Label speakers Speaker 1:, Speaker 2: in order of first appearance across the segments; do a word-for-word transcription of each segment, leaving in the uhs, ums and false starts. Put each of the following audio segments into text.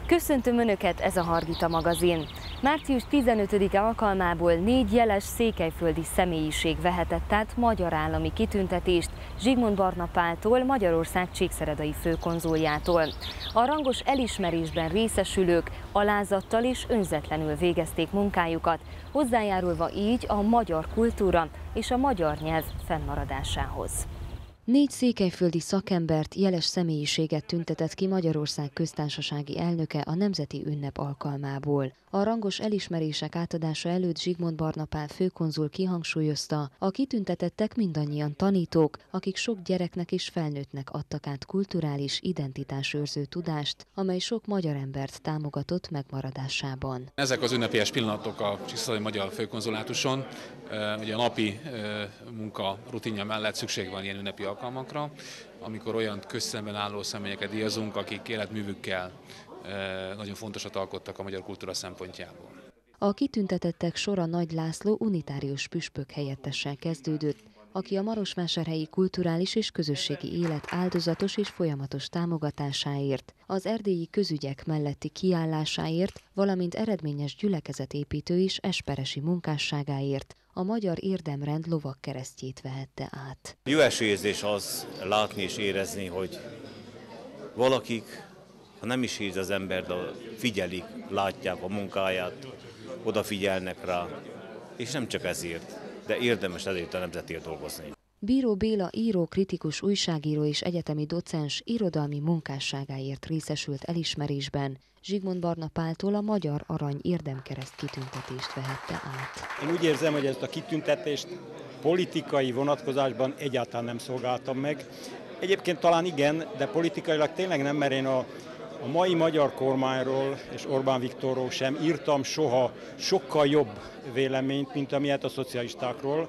Speaker 1: Köszöntöm Önöket, ez a Hargita magazin. március tizenötödike alkalmából négy jeles székelyföldi személyiség vehetett át magyar állami kitüntetést Zsigmond Barna Páltól, Magyarország csíkszeredai főkonzuljától. A rangos elismerésben részesülők alázattal és önzetlenül végezték munkájukat, hozzájárulva így a magyar kultúra és a magyar nyelv fennmaradásához. Négy székelyföldi szakembert, jeles személyiséget tüntetett ki Magyarország köztársasági elnöke a nemzeti ünnep alkalmából. A rangos elismerések átadása előtt Zsigmond Barna Pál főkonzul kihangsúlyozta, a kitüntetettek mindannyian tanítók, akik sok gyereknek és felnőttnek adtak át kulturális identitásőrző tudást, amely sok magyar embert támogatott megmaradásában.
Speaker 2: Ezek az ünnepélyes pillanatok a csíkszeredai magyar főkonzulátuson. Ugye a napi munka rutinja mellett szükség van ilyen ünnepi alkalmakra, amikor olyan közszemben álló személyeket díjazunk, akik életművükkel nagyon fontosat alkottak a magyar kultúra szempontjából.
Speaker 1: A kitüntetettek sora Nagy László unitárius püspök helyettessel kezdődött, aki a marosvásárhelyi kulturális és közösségi élet áldozatos és folyamatos támogatásáért, az erdélyi közügyek melletti kiállásáért, valamint eredményes gyülekezetépítő és esperesi munkásságáért a Magyar Érdemrend lovagkeresztjét vehette át.
Speaker 3: Jó érzés az látni és érezni, hogy valakik, ha nem is hisz az ember, de figyelik, látják a munkáját, odafigyelnek rá, és nem csak ezért, de érdemes ezért a nemzetért dolgozni.
Speaker 1: Bíró Béla író, kritikus, újságíró és egyetemi docens irodalmi munkásságáért részesült elismerésben. Zsigmond Barna Páltól a Magyar Arany Érdemkereszt kitüntetést vehette át.
Speaker 4: Én úgy érzem, hogy ezt a kitüntetést politikai vonatkozásban egyáltalán nem szolgáltam meg. Egyébként talán igen, de politikailag tényleg nem, mert én a, a mai magyar kormányról és Orbán Viktorról sem írtam soha sokkal jobb véleményt, mint amilyet a szocialistákról,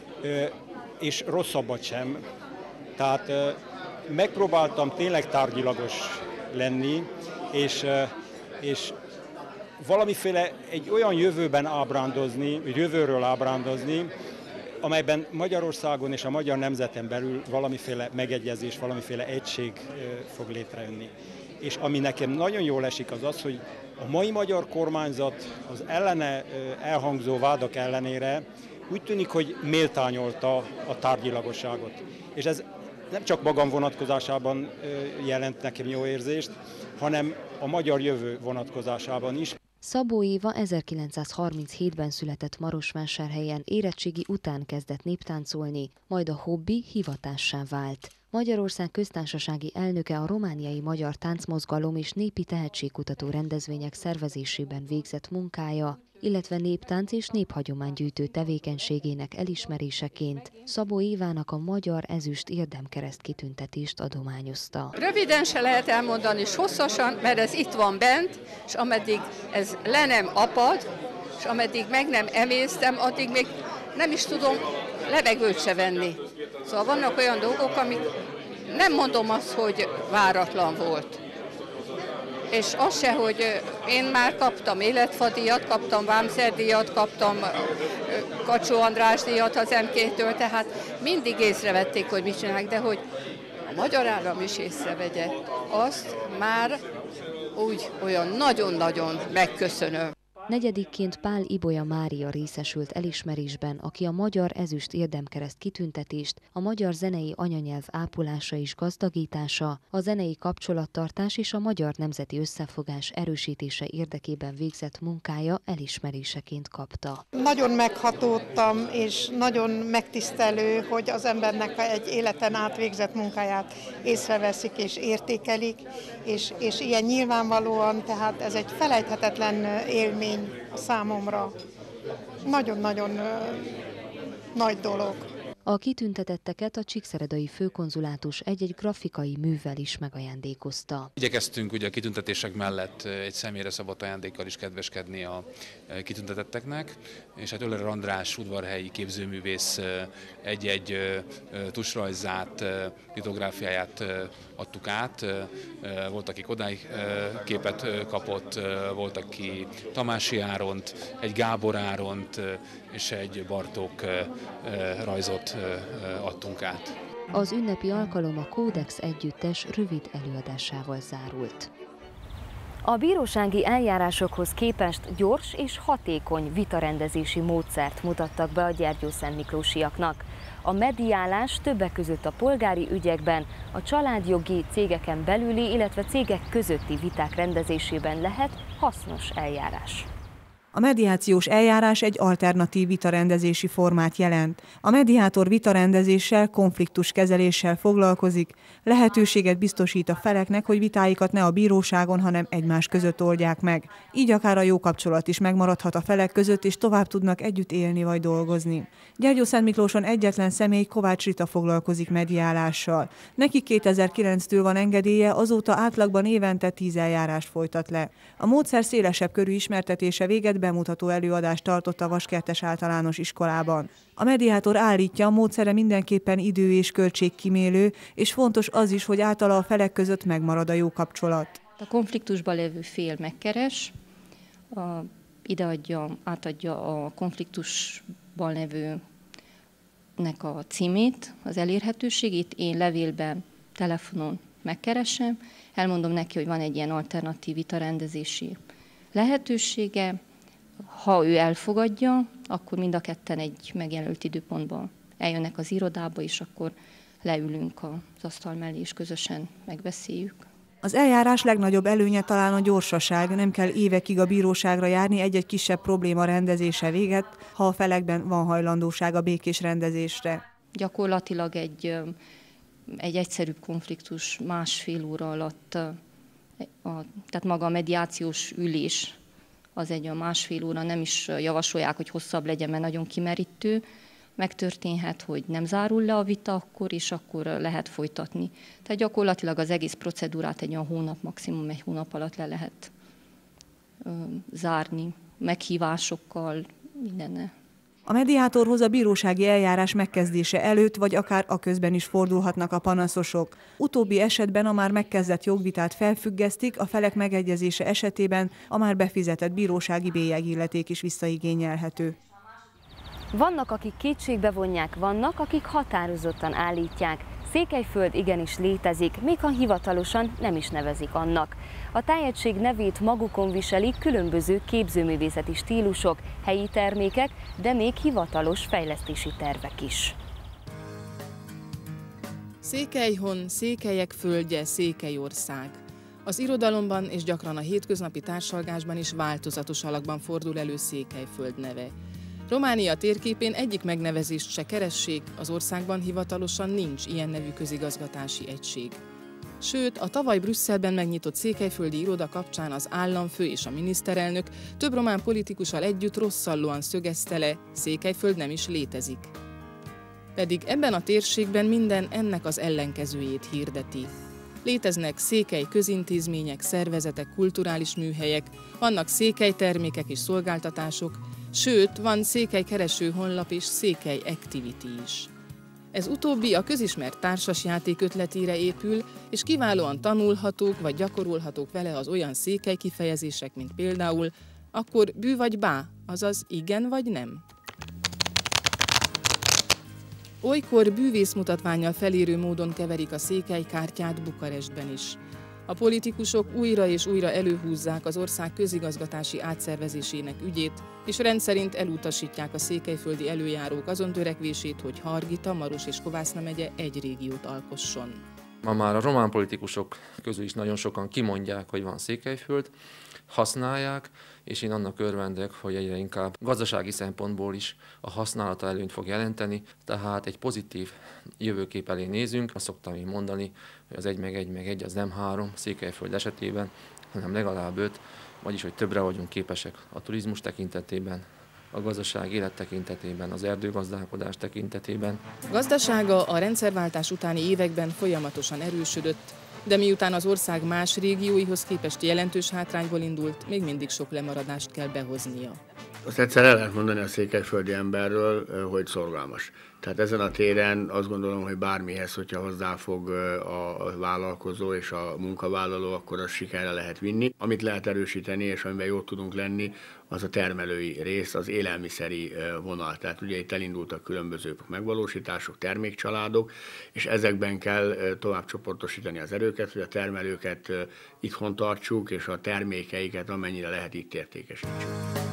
Speaker 4: és rosszabbat sem. Tehát megpróbáltam tényleg tárgyilagos lenni, és, és valamiféle egy olyan jövőben ábrándozni, jövőről ábrándozni, amelyben Magyarországon és a magyar nemzeten belül valamiféle megegyezés, valamiféle egység fog létrejönni. És ami nekem nagyon jól esik, az az, hogy a mai magyar kormányzat az ellene elhangzó vádak ellenére úgy tűnik, hogy méltányolta a tárgyilagosságot. És ez nem csak magam vonatkozásában jelent nekem jó érzést, hanem a magyar jövő vonatkozásában is.
Speaker 1: Szabó Éva ezerkilencszázharminchétben született Marosvásárhelyen, érettségi után kezdett néptáncolni, majd a hobbi hivatássá vált. Magyarország köztársasági elnöke a romániai magyar táncmozgalom és népi tehetségkutató rendezvények szervezésében végzett munkája, illetve néptánc és néphagyománygyűjtő tevékenységének elismeréseként Szabó Évának a Magyar Ezüst Érdemkereszt kitüntetést adományozta.
Speaker 5: Röviden se lehet elmondani, és hosszasan, mert ez itt van bent, és ameddig ez le nem apad, és ameddig meg nem emésztem, addig még nem is tudom levegőt se venni. Szóval vannak olyan dolgok, amik nem mondom azt, hogy váratlan volt. És az se, hogy én már kaptam életfadíjat, kaptam vámszerdíjat, kaptam Kacsó András díjat az em ká-től, tehát mindig észrevették, hogy mit csinálnak, de hogy a magyar állam is észrevegye, azt már úgy olyan nagyon-nagyon megköszönöm.
Speaker 1: Negyedikként Pál Ibolya Mária részesült elismerésben, aki a Magyar Ezüst Érdemkereszt kitüntetést, a magyar zenei anyanyelv ápolása és gazdagítása, a zenei kapcsolattartás és a magyar nemzeti összefogás erősítése érdekében végzett munkája elismeréseként kapta.
Speaker 6: Nagyon meghatódtam, és nagyon megtisztelő, hogy az embernek egy életen át végzett munkáját észreveszik és értékelik, és, és ilyen nyilvánvalóan, tehát ez egy felejthetetlen élmény a számomra. Nagyon-nagyon nagy dolog.
Speaker 1: A kitüntetetteket a csíkszeredai főkonzulátus egy-egy grafikai művvel is megajándékozta.
Speaker 2: Igyekeztünk ugye a kitüntetések mellett egy személyre szabott ajándékkal is kedveskedni a kitüntetetteknek, és hát Öler András udvarhelyi képzőművész egy-egy tusrajzát, litográfiáját adtuk át. Volt, aki Kodály képet kapott, volt, aki Tamási Áront, egy Gábor Áront és egy Bartók rajzot adtunk át.
Speaker 1: Az ünnepi alkalom a Kódex együttes rövid előadásával zárult. A bírósági eljárásokhoz képest gyors és hatékony vitarendezési módszert mutattak be a gyergyószentmiklósiaknak. A mediálás többek között a polgári ügyekben, a családjogi, cégeken belüli, illetve cégek közötti viták rendezésében lehet hasznos eljárás.
Speaker 7: A mediációs eljárás egy alternatív vitarendezési formát jelent. A mediátor vitarendezéssel, konfliktuskezeléssel foglalkozik, lehetőséget biztosít a feleknek, hogy vitáikat ne a bíróságon, hanem egymás között oldják meg. Így akár a jó kapcsolat is megmaradhat a felek között, és tovább tudnak együtt élni vagy dolgozni. Gyergyószentmiklóson egyetlen személy, Kovács Rita foglalkozik mediálással. Neki kétezer-kilenctől van engedélye, azóta átlagban évente tíz eljárást folytat le. A módszer szélesebb körű ismertetése véget bemutató előadást tartott a Vaskertes Általános Iskolában. A mediátor állítja, a módszere mindenképpen idő- és költségkímélő, és fontos az is, hogy általa a felek között megmarad a jó kapcsolat.
Speaker 8: A konfliktusban lévő fél megkeres, a, ideadja, átadja a konfliktusban lévőnek a címét, az elérhetőségét, én levélben, telefonon megkeresem, elmondom neki, hogy van egy ilyen alternatív vitarendezési lehetősége. Ha ő elfogadja, akkor mind a ketten egy megjelölt időpontban eljönnek az irodába, és akkor leülünk az asztal mellé, és közösen megbeszéljük.
Speaker 7: Az eljárás legnagyobb előnye talán a gyorsaság, nem kell évekig a bíróságra járni egy-egy kisebb probléma rendezése véget, ha a felekben van hajlandóság a békés rendezésre.
Speaker 8: Gyakorlatilag egy, egy egyszerűbb konfliktus másfél óra alatt, a, tehát maga a mediációs ülés, az egy a másfél óra, nem is javasolják, hogy hosszabb legyen, mert nagyon kimerítő. Megtörténhet, hogy nem zárul le a vita akkor, és akkor lehet folytatni. Tehát gyakorlatilag az egész procedúrát egy olyan hónap, maximum egy hónap alatt le lehet ö, zárni, meghívásokkal, mindennel.
Speaker 7: A mediátorhoz a bírósági eljárás megkezdése előtt, vagy akár aközben is fordulhatnak a panaszosok. Utóbbi esetben a már megkezdett jogvitát felfüggesztik, a felek megegyezése esetében a már befizetett bírósági bélyegilleték is visszaigényelhető.
Speaker 1: Vannak, akik kétségbe vonják, vannak, akik határozottan állítják. Székelyföld igenis létezik, még ha hivatalosan nem is nevezik annak. A tájegység nevét magukon viselik különböző képzőművészeti stílusok, helyi termékek, de még hivatalos fejlesztési tervek is.
Speaker 9: Székelyhon, székelyek földje, Székelyország. Az irodalomban és gyakran a hétköznapi társalgásban is változatos alakban fordul elő Székelyföld neve. Románia térképén egyik megnevezést se keressék, az országban hivatalosan nincs ilyen nevű közigazgatási egység. Sőt, a tavaly Brüsszelben megnyitott székelyföldi iroda kapcsán az államfő és a miniszterelnök több román politikussal együtt rosszallóan szögezte le, Székelyföld nem is létezik. Pedig ebben a térségben minden ennek az ellenkezőjét hirdeti. Léteznek székely közintézmények, szervezetek, kulturális műhelyek, vannak székely termékek és szolgáltatások, sőt, van székely kereső honlap és székely activity is. Ez utóbbi a közismert társasjáték ötletére épül, és kiválóan tanulhatók vagy gyakorolhatók vele az olyan székely kifejezések, mint például akkor bű vagy bá, azaz igen vagy nem. Olykor bűvészmutatvánnyal felérő módon keverik a székely kártyát Bukarestben is. A politikusok újra és újra előhúzzák az ország közigazgatási átszervezésének ügyét, és rendszerint elutasítják a székelyföldi előjárók azon törekvését, hogy Hargita, Maros és Kovászna megye egy régiót alkosson.
Speaker 10: Ma már a román politikusok közül is nagyon sokan kimondják, hogy van Székelyföld, használják, és én annak örvendek, hogy egyre inkább gazdasági szempontból is a használata előnyt fog jelenteni, tehát egy pozitív jövőkép elé nézünk. Azt szoktam én mondani, hogy az egy meg egy meg egy az nem három Székelyföld esetében, hanem legalább öt, vagyis hogy többre vagyunk képesek a turizmus tekintetében, a gazdaság élet tekintetében, az erdőgazdálkodás tekintetében.
Speaker 9: Gazdasága a rendszerváltás utáni években folyamatosan erősödött, de miután az ország más régióihoz képest jelentős hátrányból indult, még mindig sok lemaradást kell behoznia.
Speaker 11: Azt egyszer el lehet mondani a székelyföldi emberről, hogy szorgalmas. Tehát ezen a téren azt gondolom, hogy bármihez, hogyha hozzáfog a vállalkozó és a munkavállaló, akkor az sikerre lehet vinni. Amit lehet erősíteni, és amiben jót tudunk lenni, az a termelői rész, az élelmiszeri vonal. Tehát ugye itt elindultak különböző megvalósítások, termékcsaládok, és ezekben kell tovább csoportosítani az erőket, hogy a termelőket itthon tartsuk, és a termékeiket amennyire lehet itt értékesítsük.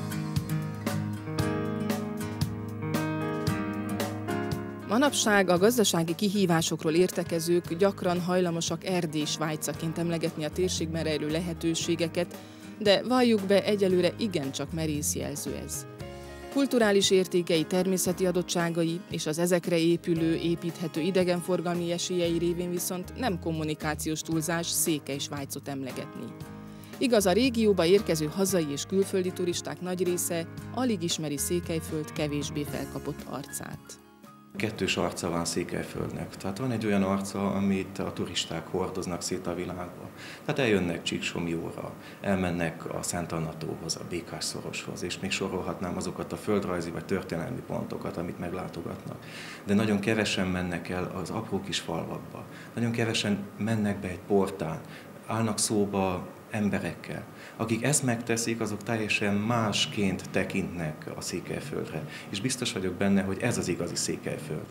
Speaker 9: Manapság a gazdasági kihívásokról értekezők gyakran hajlamosak Erdély Svájcaként emlegetni a térségben rejlő lehetőségeket, de valljuk be, egyelőre igencsak merész jelző ez. Kulturális értékei, természeti adottságai és az ezekre épülő, építhető idegenforgalmi esélyei révén viszont nem kommunikációs túlzás Székely-Svájcot emlegetni. Igaz, a régióba érkező hazai és külföldi turisták nagy része alig ismeri Székelyföld kevésbé felkapott arcát.
Speaker 12: Kettős arca van Székelyföldnek. Tehát van egy olyan arca, amit a turisták hordoznak szét a világba. Tehát eljönnek Csíksomlyóra, elmennek a Szent Anna-tóhoz, a Békás-szoroshoz, és még sorolhatnám azokat a földrajzi vagy történelmi pontokat, amit meglátogatnak. De nagyon kevesen mennek el az apró kis falvakba. Nagyon kevesen mennek be egy portán, állnak szóba emberekkel. Akik ezt megteszik, azok teljesen másként tekintnek a Székelyföldre. És biztos vagyok benne, hogy ez az igazi Székelyföld.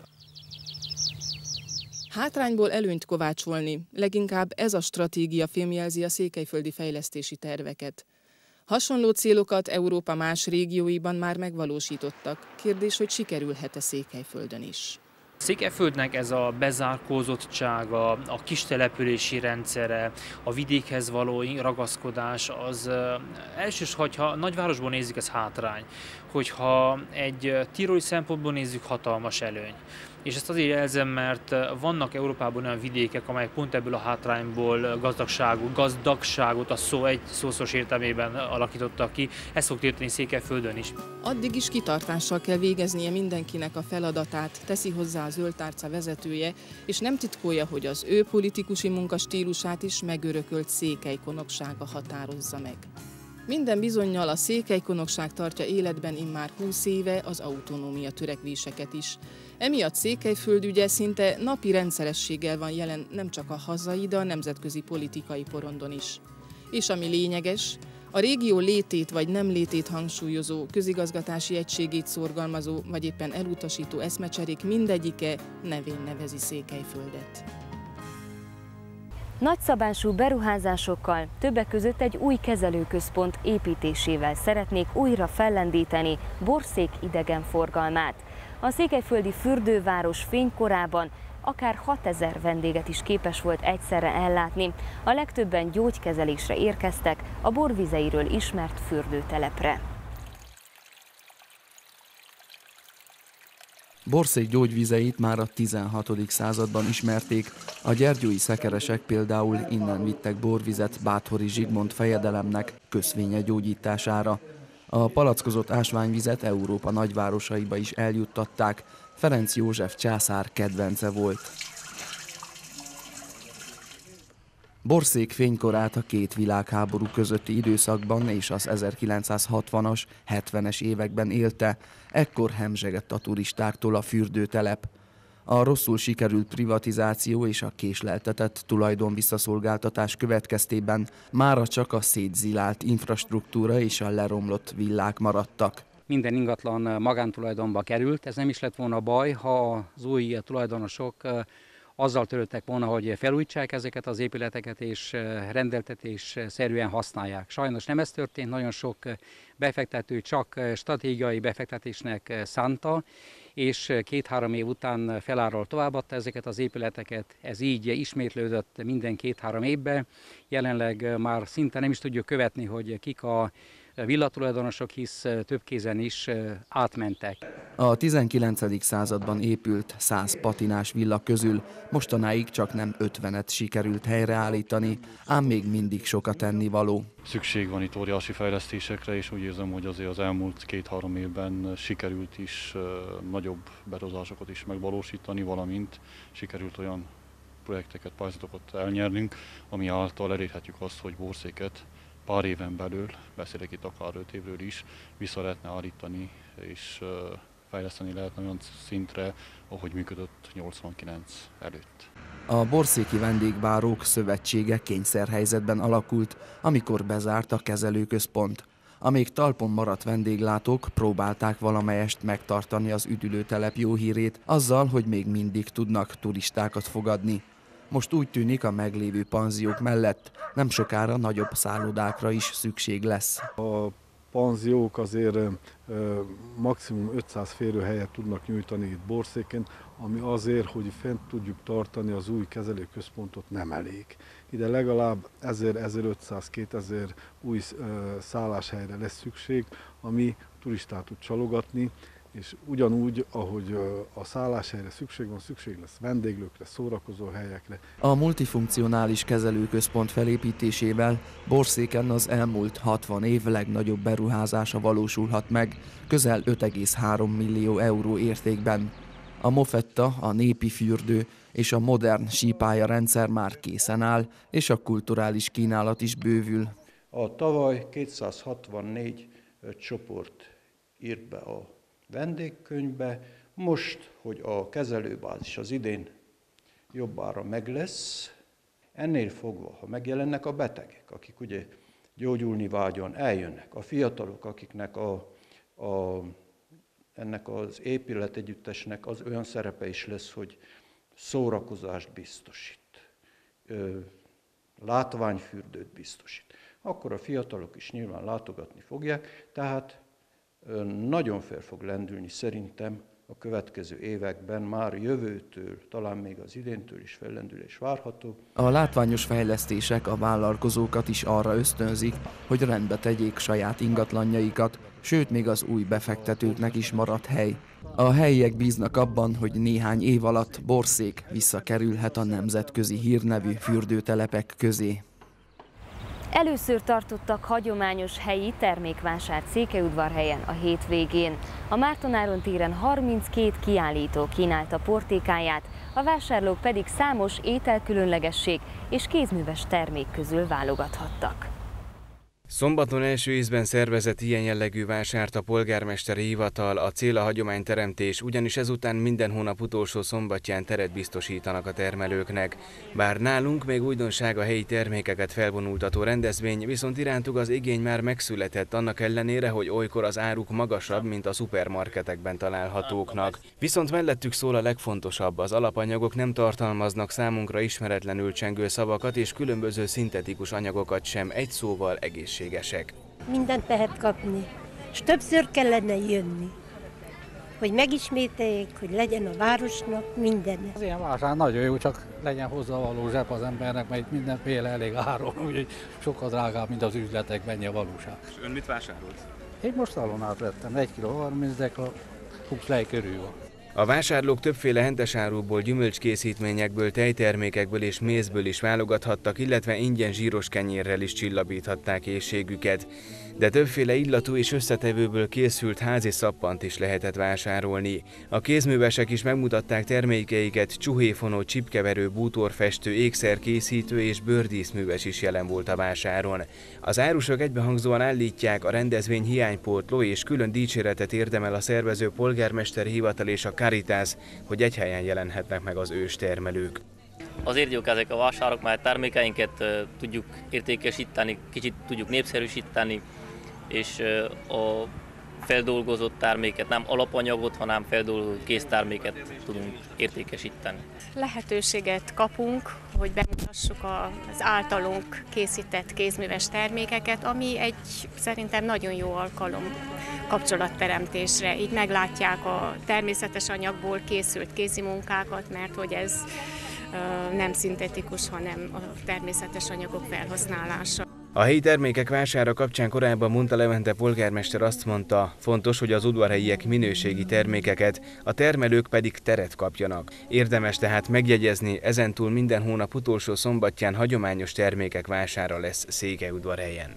Speaker 9: Hátrányból előnyt kovácsolni, leginkább ez a stratégia fémjelzi a székelyföldi fejlesztési terveket. Hasonló célokat Európa más régióiban már megvalósítottak. Kérdés, hogy sikerülhet-e Székelyföldön is.
Speaker 13: Székelyföldnek ez a bezárkózottsága, a kistelepülési rendszere, a vidékhez való ragaszkodás, az elsősorban, hogyha nagyvárosból nézzük, ez hátrány. Hogyha egy tiroli szempontból nézzük, hatalmas előny. És ezt azért jelzem, mert vannak Európában olyan vidékek, amelyek pont ebből a hátrányból gazdagságot, gazdagságot a szó egy szószoros értelmében alakítottak ki. Ez fog történni Székelyföldön is.
Speaker 9: Addig is kitartással kell végeznie mindenkinek a feladatát, teszi hozzá a Zöld Tárca vezetője, és nem titkolja, hogy az ő politikusi munkastílusát is megörökölt székelykonoksága határozza meg. Minden bizonnyal a székelykonokság tartja életben immár húsz éve az autonómia törekvéseket is. Emiatt Székelyföld ügye szinte napi rendszerességgel van jelen nem csak a hazai, de a nemzetközi politikai porondon is. És ami lényeges, a régió létét vagy nem létét hangsúlyozó, közigazgatási egységét szorgalmazó, vagy éppen elutasító eszmecserék mindegyike nevén nevezi Székelyföldet.
Speaker 1: Nagyszabású beruházásokkal, többek között egy új kezelőközpont építésével szeretnék újra fellendíteni Borszék idegenforgalmát. A székelyföldi fürdőváros fénykorában akár hatezer vendéget is képes volt egyszerre ellátni. A legtöbben gyógykezelésre érkeztek a borvizeiről ismert fürdőtelepre.
Speaker 14: Borszék gyógyvizeit már a tizenhatodik században ismerték. A gyergyói szekeresek például innen vittek borvizet Báthori Zsigmond fejedelemnek köszvénye gyógyítására. A palackozott ásványvizet Európa nagyvárosaiba is eljuttatták. Ferenc József császár kedvence volt. Borszék fénykorát a két világháború közötti időszakban és az ezerkilencszázhatvanas, hetvenes években élte, ekkor hemzsegett a turistáktól a fürdőtelep. A rosszul sikerült privatizáció és a késleltetett tulajdonvisszaszolgáltatás következtében mára csak a szétzilált infrastruktúra és a leromlott villák maradtak.
Speaker 15: Minden ingatlan magántulajdonba került, ez nem is lett volna baj, ha az új tulajdonosok azzal törődtek volna, hogy felújítsák ezeket az épületeket és rendeltetésszerűen használják. Sajnos nem ez történt, nagyon sok befektető csak stratégiai befektetésnek szánta, és két-három év után feláról továbbadta ezeket az épületeket. Ez így ismétlődött minden két-három évben. Jelenleg már szinte nem is tudjuk követni, hogy kik a villatulajdonosok, hisz több kézen is átmentek.
Speaker 14: A tizenkilencedik században épült száz patinás villa közül mostanáig csak nem ötvenet sikerült helyreállítani, ám még mindig sok a tennivaló.
Speaker 16: Szükség van itt óriási fejlesztésekre, és úgy érzem, hogy azért az elmúlt két-három évben sikerült is nagyobb beruházásokat is megvalósítani, valamint sikerült olyan projekteket, pályázatokat elnyernünk, ami által elérhetjük azt, hogy Borszéket pár éven belül, beszélek itt akár öt évről is, vissza lehetne állítani és fejleszteni lehetne olyan szintre, ahogy működött nyolcvankilenc előtt.
Speaker 14: A Borszéki Vendégbárók Szövetsége kényszerhelyzetben alakult, amikor bezárt a kezelőközpont. A még talpon maradt vendéglátók próbálták valamelyest megtartani az üdülőtelep jó hírét azzal, hogy még mindig tudnak turistákat fogadni. Most úgy tűnik, a meglévő panziók mellett nem sokára nagyobb szállodákra is szükség lesz.
Speaker 17: A panziók azért maximum ötszáz férőhelyet tudnak nyújtani itt Borszéken, ami azért, hogy fent tudjuk tartani az új kezelőközpontot, nem elég. Ide legalább ezer-ezerötszáz-kétezer új szálláshelyre lesz szükség, ami turistát tud csalogatni, és ugyanúgy, ahogy a szálláshelyre szükség van, szükség lesz vendéglőkre, szórakozó helyekre.
Speaker 14: A multifunkcionális kezelőközpont felépítésével Borszéken az elmúlt hatvan év legnagyobb beruházása valósulhat meg, közel öt egész három millió euró értékben. A mofetta, a népi fürdő és a modern sípálya rendszer már készen áll, és a kulturális kínálat is bővül.
Speaker 18: A tavaly kétszázhatvannégy csoport írt be a vendégkönyvbe, most, hogy a kezelőbázis az idén jobbára meg lesz, ennél fogva, ha megjelennek a betegek, akik ugye gyógyulni vágyon eljönnek, a fiatalok, akiknek a, a, ennek az épületegyüttesnek az olyan szerepe is lesz, hogy szórakozást biztosít, látványfürdőt biztosít, akkor a fiatalok is nyilván látogatni fogják, tehát nagyon fel fog lendülni szerintem a következő években, már jövőtől, talán még az idéntől is fellendülés várható.
Speaker 14: A látványos fejlesztések a vállalkozókat is arra ösztönzik, hogy rendbe tegyék saját ingatlanjaikat, sőt még az új befektetőknek is marad hely. A helyiek bíznak abban, hogy néhány év alatt Borszék visszakerülhet a nemzetközi hírnevű fürdőtelepek közé.
Speaker 1: Először tartottak hagyományos helyi termékvásárt Székelyudvarhelyen a hétvégén. A Márton-Áron téren harminckét kiállító kínálta portékáját, a vásárlók pedig számos ételkülönlegesség és kézműves termék közül válogathattak.
Speaker 19: Szombaton első ízben szervezett ilyen jellegű vásárt a polgármesteri hivatal, a cél a hagyományteremtés, ugyanis ezután minden hónap utolsó szombatján teret biztosítanak a termelőknek. Bár nálunk még újdonság a helyi termékeket felvonultató rendezvény, viszont irántuk az igény már megszületett, annak ellenére, hogy olykor az áruk magasabb, mint a szupermarketekben találhatóknak. Viszont mellettük szól a legfontosabb, az alapanyagok nem tartalmaznak számunkra ismeretlenül csengő szavakat és különböző szintetikus anyagokat sem, egy szóval egészséges.
Speaker 20: Mindent lehet kapni, és többször kellene jönni, hogy megismételjék, hogy legyen a városnak minden.
Speaker 21: Az ilyen vásár nagyon jó, csak legyen hozzávaló zseb az embernek, mert itt mindenféle elég áron, úgyhogy sokkal drágább, mint az üzletekben a valóság.
Speaker 19: És ön mit vásárolt?
Speaker 21: Én most szalonát vettem, egy kiló harminc, de a húsz lej körül van.
Speaker 19: A vásárlók többféle hentesárúból, gyümölcskészítményekből, tejtermékekből és mézből is válogathattak, illetve ingyen zsíros kenyérrel is csillapíthatták éhségüket. De többféle illatú és összetevőből készült házi szappant is lehetett vásárolni. A kézművesek is megmutatták termékeiket, csuhéfonó, csipkeverő, bútorfestő, ékszerkészítő és bőrdíszműves is jelen volt a vásáron. Az árusok egybehangzóan állítják, a rendezvény hiánypótló és külön dicséretet érdemel a szervező polgármesteri hivatal és a Caritas, hogy egy helyen jelenhetnek meg az őstermelők.
Speaker 22: Azért jók ezek a vásárok, mert termékeinket uh, tudjuk értékesíteni, kicsit tudjuk népszerűsíteni, és uh, a feldolgozott terméket, nem alapanyagot, hanem feldolgozott készterméket tudunk értékesíteni.
Speaker 23: Lehetőséget kapunk, hogy bemutassuk az általunk készített kézműves termékeket, ami egy szerintem nagyon jó alkalom kapcsolatteremtésre. Így meglátják a természetes anyagból készült kézimunkákat, mert hogy ez nem szintetikus, hanem a természetes anyagok felhasználása.
Speaker 19: A helyi termékek vására kapcsán korábban Munta Levente polgármester azt mondta, fontos, hogy az udvarhelyiek minőségi termékeket, a termelők pedig teret kapjanak. Érdemes tehát megjegyezni, ezentúl minden hónap utolsó szombatján hagyományos termékek vására lesz Székelyudvarhelyen.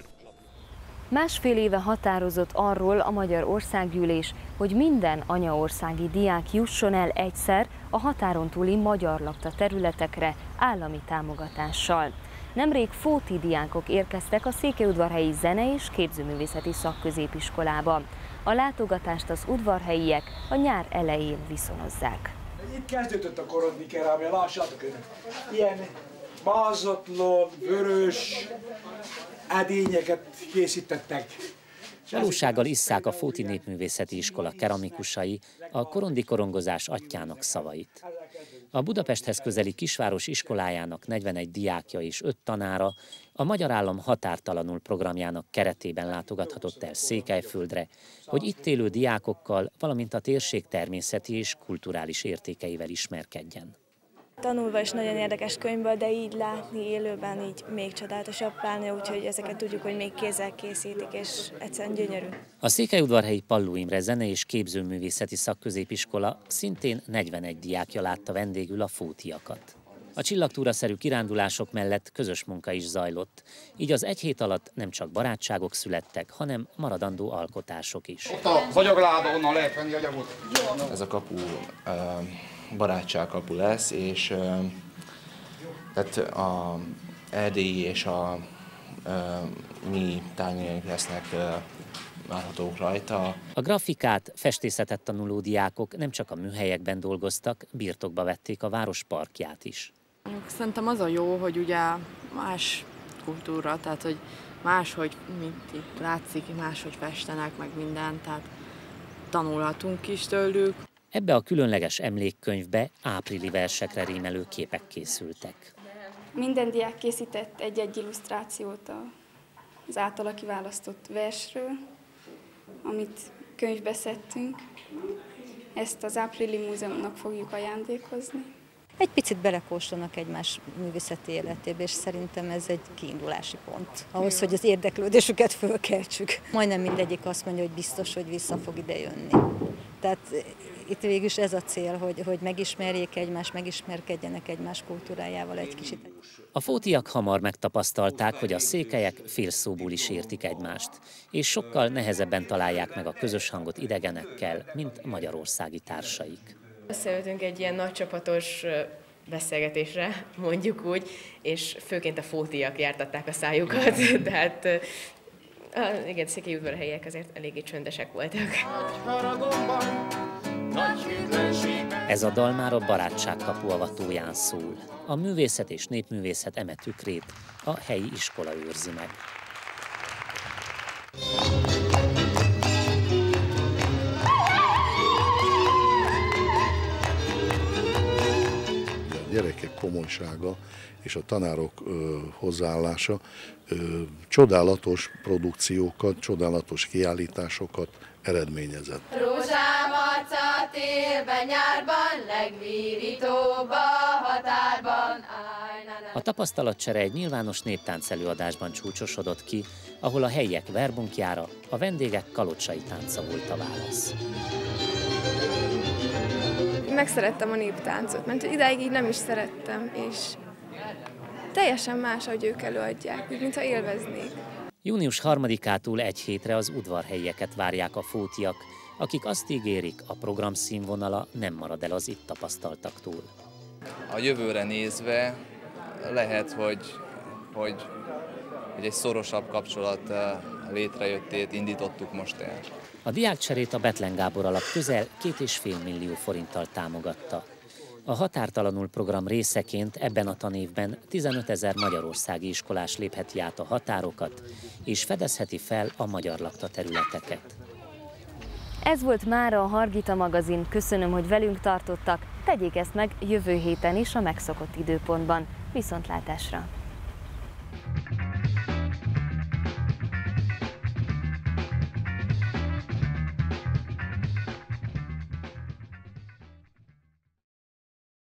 Speaker 1: Másfél éve határozott arról a Magyar Országgyűlés, hogy minden anyaországi diák jusson el egyszer a határon túli magyar lakta területekre állami támogatással. Nemrég fóti diákok érkeztek a székelyudvarhelyi Zene- és Képzőművészeti Szakközépiskolába. A látogatást az udvarhelyiek a nyár elején viszonozzák.
Speaker 3: Itt kezdődött a korodni kerámia, lássátok önök. Ilyen mázatlon, vörös edényeket készítettek.
Speaker 4: Valósággal isszák a Fóti Népművészeti Iskola keramikusai a korondi korongozás atyjának szavait. A Budapesthez közeli kisváros iskolájának negyvenegy diákja és öt tanára a Magyar Állam határtalanul programjának keretében látogathatott el Székelyföldre, hogy itt élő diákokkal, valamint a térség természeti és kulturális értékeivel ismerkedjen.
Speaker 5: Tanulva is nagyon érdekes könyvből, de így látni élőben így még csodálatosabb pláne, úgyhogy ezeket tudjuk, hogy még kézzel készítik, és egyszerűen gyönyörű.
Speaker 4: A székelyudvarhelyi Palló Imre Zene- és Képzőművészeti Szakközépiskola szintén negyvenegy diákja látta vendégül a fótiakat. A csillagtúraszerű kirándulások mellett közös munka is zajlott, így az egy hét alatt nem csak barátságok születtek, hanem maradandó alkotások is.
Speaker 24: Ott a vagyagláda, onnan lehet venni agyagot.
Speaker 25: Ez a kapu barátságkapu lesz, és tehát a erdélyi és a, a mi tárgyaink lesznek láthatók rajta.
Speaker 4: A grafikát, festészetet tanuló diákok nem csak a műhelyekben dolgoztak, birtokba vették a város parkját is.
Speaker 26: Szerintem az a jó, hogy ugye más kultúra, tehát hogy máshogy, mint itt látszik, máshogy festenek, meg minden, tehát tanulhatunk is tőlük.
Speaker 4: Ebbe a különleges emlékkönyvbe áprili versekre rímelő képek készültek.
Speaker 5: Minden diák készített egy-egy illusztrációt az általa kiválasztott versről, amit könyvbe szedtünk. Ezt az Áprili Múzeumnak fogjuk ajándékozni.
Speaker 27: Egy picit belekóstolnak egymás művészeti életébe, és szerintem ez egy kiindulási pont ahhoz, hogy az érdeklődésüket fölkeltsük. Majdnem mindegyik azt mondja, hogy biztos, hogy vissza fog ide jönni. Tehát itt végül is ez a cél, hogy, hogy megismerjék egymást, megismerkedjenek egymás kultúrájával egy kicsit.
Speaker 4: A fótiak hamar megtapasztalták, hogy a székelyek félszóból is értik egymást, és sokkal nehezebben találják meg a közös hangot idegenekkel, mint magyarországi társaik.
Speaker 28: Összeültünk egy ilyen nagycsapatos beszélgetésre, mondjuk úgy, és főként a fótiak jártatták a szájukat, tehát igen, székelyudvarhelyiek azért eléggé csöndesek voltak.
Speaker 4: Ez a dal már a barátságkapu avatóján szól. A művészet és népművészet eme tükrét a helyi iskola őrzi meg.
Speaker 29: A gyerekek komolysága és a tanárok ö, hozzáállása ö, csodálatos produkciókat, csodálatos kiállításokat eredményezett.
Speaker 30: Rózsám arca télben, nyárban, legvírítóbb a határban.
Speaker 4: A tapasztalatcsere egy nyilvános néptánc előadásban csúcsosodott ki, ahol a helyiek verbunkjára, a vendégek kalocsai tánca volt a válasz.
Speaker 5: Megszerettem a néptáncot, mert idáig így nem is szerettem, és teljesen más, ahogy ők előadják, úgy, mintha élveznék.
Speaker 4: június harmadikától egy hétre az udvarhelyieket várják a fótiak, akik azt ígérik, a program színvonala nem marad el az itt tapasztaltaktól.
Speaker 31: A jövőre nézve lehet, hogy, hogy, hogy egy szorosabb kapcsolat létrejöttét indítottuk most el.
Speaker 4: A diákcserét a Bethlen Gábor alap közel két és fél millió forinttal támogatta. A határtalanul program részeként ebben a tanévben tizenötezer magyarországi iskolás lépheti át a határokat, és fedezheti fel a magyar lakta területeket.
Speaker 1: Ez volt mára a Hargita magazin. Köszönöm, hogy velünk tartottak. Tegyék ezt meg jövő héten is a megszokott időpontban. Viszontlátásra!